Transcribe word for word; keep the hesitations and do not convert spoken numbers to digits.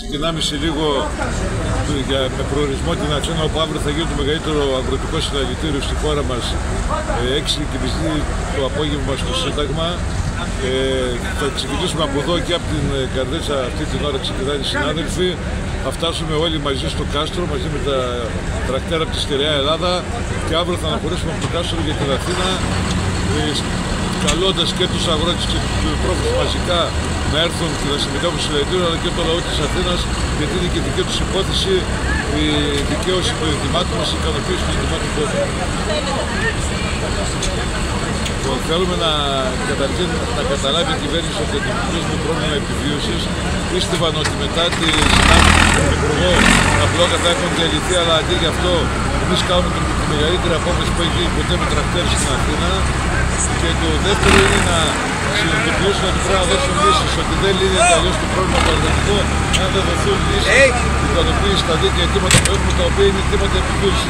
ξεκινάμε σε λίγο για, με προορισμό την Αθήνα, όπου αύριο θα γίνει το μεγαλύτερο αγροτικό συναλλητήριο στη χώρα μας, έξι και μισή το απόγευμα στο Σύνταγμα. Ε, θα ξεκινήσουμε από εδώ και από την Καρδίτσα, αυτή την ώρα ξεκινάνε οι συνάδελφοι. Θα φτάσουμε όλοι μαζί στο κάστρο, μαζί με τα τρακτέρα από τη Στερεά Ελλάδα, και αύριο θα αναχωρήσουμε από το κάστρο για την Αθήνα, ε, καλώντας και τους αγρότες και τους τρόφους μαζικά να έρθουν και να συμμετέχουν στο συναλλητήριο, αλλά και το λαό της Αθήνας, γιατί είναι και δική τους υπόθεση η δικαίωση των ετοιμάτων μας, η ικανοποίηση των ετοιμάτων του κόσμου. Θέλουμε να, καταρχήν, να καταλάβει η κυβέρνηση ότι αντιμετωπίζουμε πρόβλημα επιβίωσης. Πίστευαν ότι μετά τη συνάντηση με τον Υπουργό τα μπλόκα θα έχουν διαλυθεί, αλλά αντί γι' αυτό εμείς κάνουμε την μεγαλύτερη απόφαση που έχει γίνει ποτέ με τρακτέρες στην Αθήνα. Και το δεύτερο είναι να συνειδητοποιήσουμε ότι πρέπει να δώσουν λύσεις, ότι δεν λύνεται αλλιώς το πρόβλημα το αγροτικό αν δεν δοθούν λύσεις ικανοποίηση στα δίκαια αιτήματα που έχουμε, τα οποία είναι αιτήματα επιβίωσης.